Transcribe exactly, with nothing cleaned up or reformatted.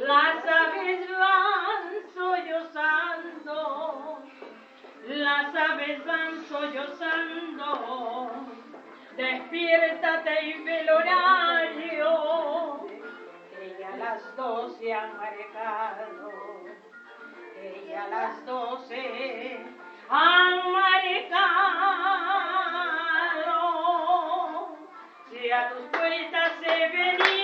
Las aves van sollozando, las aves van sollozando. Despiértate y ve el horario, que ya las doce han marcado, que ya las doce han marcado. Si a tus puertas he venido